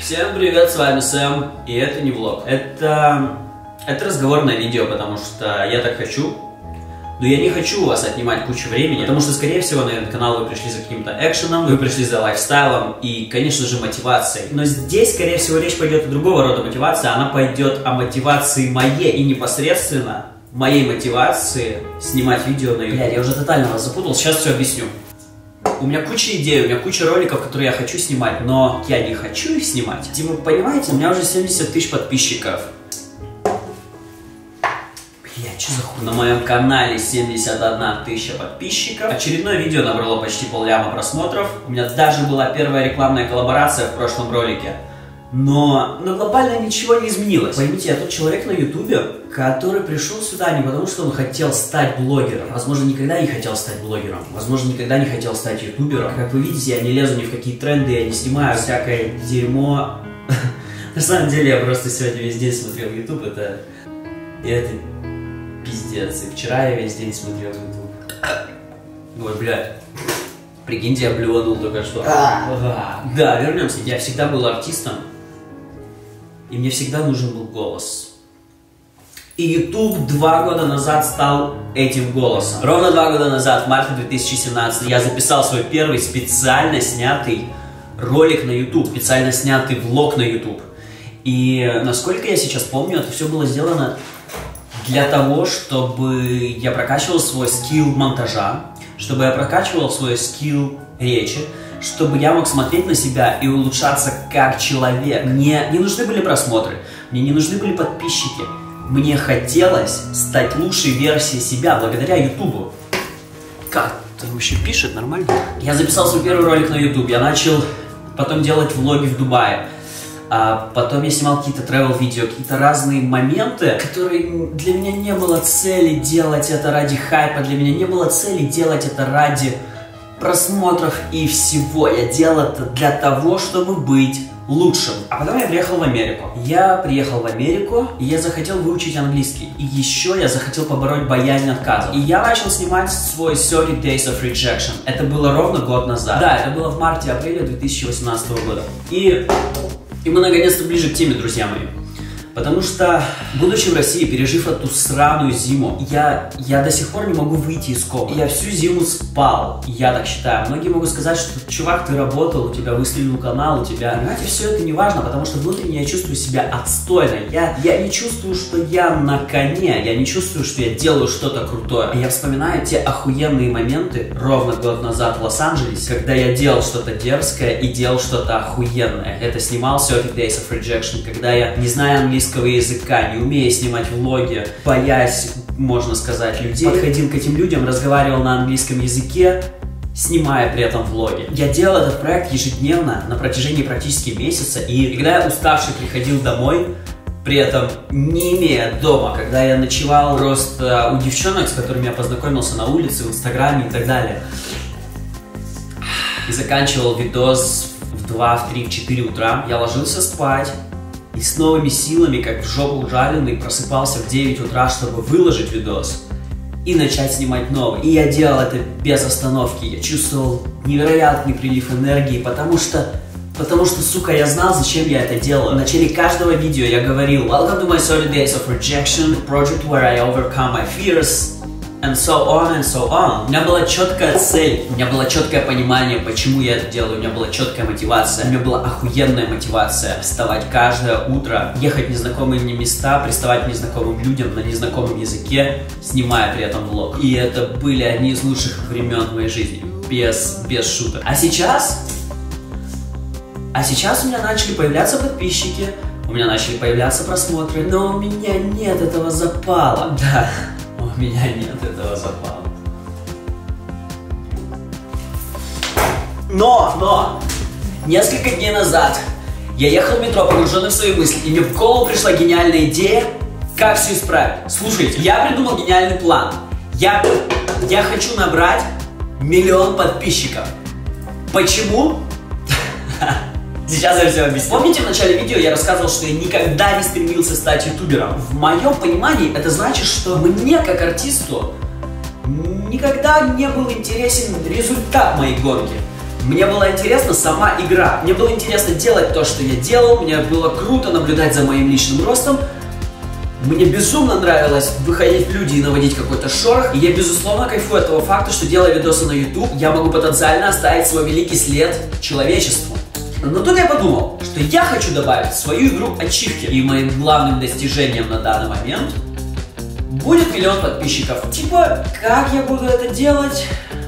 Всем привет, с вами Сэм, и это не влог. Это разговорное видео, потому что я так хочу. Но я не хочу у вас отнимать кучу времени, потому что, скорее всего, на этот канал вы пришли за каким-то экшеном, вы пришли за лайфстайлом и, конечно же, мотивацией. Но здесь, скорее всего, речь пойдет о другого рода мотивации, она пойдет о мотивации моей и непосредственно моей мотивации снимать видео на YouTube. Блядь, я уже тотально вас запутал, сейчас все объясню. У меня куча идей, у меня куча роликов, которые я хочу снимать, но я не хочу их снимать. Типа, понимаете, у меня уже 70 тысяч подписчиков. Блядь, что за хуй? На моем канале 71 тысяча подписчиков. Очередное видео набрало почти полляма просмотров. У меня даже была первая рекламная коллаборация в прошлом ролике. Но глобально ничего не изменилось. Поймите, я тот человек на ютубе, который пришел сюда не потому, что он хотел стать блогером. Возможно, никогда не хотел стать блогером. Возможно, никогда не хотел стать ютубером. Как вы видите, я не лезу ни в какие тренды, я не снимаю всякое дерьмо. На самом деле, я просто сегодня весь день смотрел ютуб. Это пиздец. И вчера я весь день смотрел ютуб. Ой, блядь. Прикиньте, я блеванул только что. Да, вернемся. Я всегда был артистом. И мне всегда нужен был голос. И YouTube 2 года назад стал этим голосом. Ровно 2 года назад, в марте 2017, я записал свой первый специально снятый ролик на YouTube. Специально снятый влог на YouTube. И насколько я сейчас помню, это все было сделано для того, чтобы я прокачивал свой скилл монтажа, чтобы я прокачивал свой скилл речи, чтобы я мог смотреть на себя и улучшаться как человек. Мне не нужны были просмотры, мне не нужны были подписчики. Мне хотелось стать лучшей версией себя благодаря ютубу. Как? Там еще пишет нормально? Я записал свой первый ролик на YouTube, я начал потом делать влоги в Дубае. А потом я снимал какие-то travel-видео, какие-то разные моменты, которые для меня не было цели делать это ради хайпа, для меня не было цели делать это ради просмотров и всего. Я делал это для того, чтобы быть лучшим. А потом я приехал в Америку. Я приехал в Америку, и я захотел выучить английский. И еще я захотел побороть боязнь отказа. И я начал снимать свой 30 Days of Rejection. Это было ровно год назад. Да, это было в марте-апреле 2018 года. И мы наконец-то ближе к теме, друзья мои. Потому что, будучи в России, пережив эту сраную зиму, я до сих пор не могу выйти из комы. Я всю зиму спал, я так считаю. Многие могут сказать, что, чувак, ты работал, у тебя выстрелил канал, у тебя... Понимаете, все это не важно, потому что внутренне я чувствую себя отстойно. Я не чувствую, что я на коне, я не чувствую, что я делаю что-то крутое. Я вспоминаю те охуенные моменты ровно год назад в Лос-Анджелесе, когда я делал что-то дерзкое и делал что-то охуенное. Это снимал 30 Days of Rejection, когда я, не зная английского языка, не умея снимать влоги, боясь, можно сказать, людей, подходил к этим людям, разговаривал на английском языке, снимая при этом влоги. Я делал этот проект ежедневно на протяжении практически месяца, и когда я уставший приходил домой, при этом не имея дома, когда я ночевал просто у девчонок, с которыми я познакомился на улице, в Инстаграме и так далее, и заканчивал видос в 2, в 3, в 4 утра, я ложился спать, и с новыми силами, как в жопу ужаленный, просыпался в 9 утра, чтобы выложить видос и начать снимать новый. И я делал это без остановки. Я чувствовал невероятный прилив энергии, потому что, сука, я знал, зачем я это делаю. В начале каждого видео я говорил: Welcome to my 30 days of rejection, project where I overcome my fears, and so on and so on. У меня была четкая цель, у меня было четкое понимание, почему я это делаю, у меня была четкая мотивация, у меня была охуенная мотивация вставать каждое утро, ехать в незнакомые мне места, приставать к незнакомым людям на незнакомом языке, снимая при этом влог. И это были одни из лучших времен в моей жизни, без шуток. А сейчас у меня начали появляться подписчики, у меня начали появляться просмотры, но у меня нет этого запала. Да. У меня нет этого запала. Но! Несколько дней назад я ехал в метро, погруженный в свои мысли, и мне в голову пришла гениальная идея, как все исправить. Слушайте, я придумал гениальный план. Я хочу набрать 1 000 000 подписчиков. Почему? Сейчас я все объясню. Помните, в начале видео я рассказывал, что я никогда не стремился стать ютубером? В моем понимании это значит, что мне, как артисту, никогда не был интересен результат моей гонки. Мне была интересна сама игра. Мне было интересно делать то, что я делал. Мне было круто наблюдать за моим личным ростом. Мне безумно нравилось выходить в люди и наводить какой-то шорох. И я безусловно кайфую от того факта, что делая видосы на YouTube, я могу потенциально оставить свой великий след человечеству. Но тут я подумал, что я хочу добавить в свою игру ачивки. И моим главным достижением на данный момент будет 1 миллион подписчиков. Типа, как я буду это делать?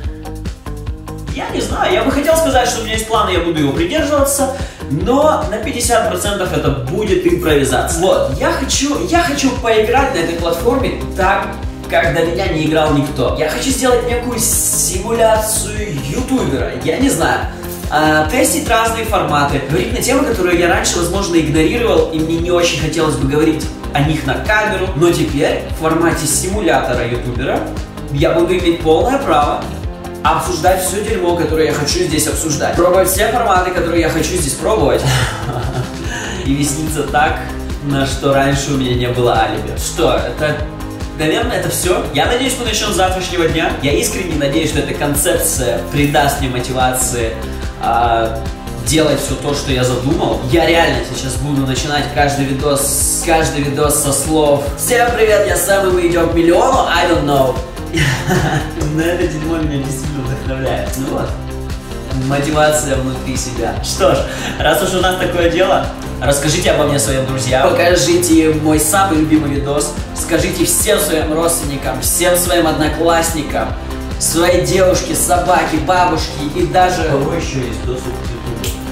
Я не знаю, я бы хотел сказать, что у меня есть план, и я буду его придерживаться, но на 50% это будет импровизация. Вот, я хочу поиграть на этой платформе так, как до меня не играл никто. Я хочу сделать некую симуляцию ютубера, я не знаю, тестить разные форматы, говорить на темы, которые я раньше, возможно, игнорировал, и мне не очень хотелось бы говорить о них на камеру, но теперь в формате симулятора ютубера я буду иметь полное право обсуждать все дерьмо, которое я хочу здесь обсуждать. Пробовать все форматы, которые я хочу здесь пробовать. И весниться так, на что раньше у меня не было алиби. Что, это... Наверное, это все. Я надеюсь, мы начнем с завтрашнего дня. Я искренне надеюсь, что эта концепция придаст мне мотивации делать все то, что я задумал. Я реально сейчас буду начинать каждый видос со слов: «Всем привет, я Сэм, и мы идем к миллиону, I don't know». Но это дерьмо меня действительно вдохновляет. Ну вот, мотивация внутри себя. Что ж, раз уж у нас такое дело, расскажите обо мне своим друзьям, покажите мой самый любимый видос, скажите всем своим родственникам, всем своим одноклассникам, своей девушке, собаке, бабушке и даже... У кого еще есть доступ к YouTube?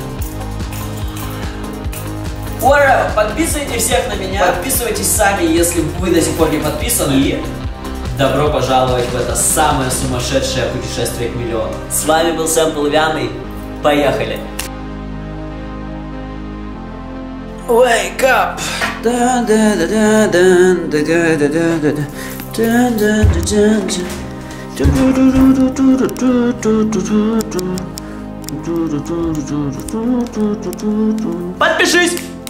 Ура! Подписывайте всех на меня, подписывайтесь сами, если вы до сих пор не подписаны. И добро пожаловать в это самое сумасшедшее путешествие к миллиону. С вами был Сэм Половянный. Поехали! Wake up! Подпишись!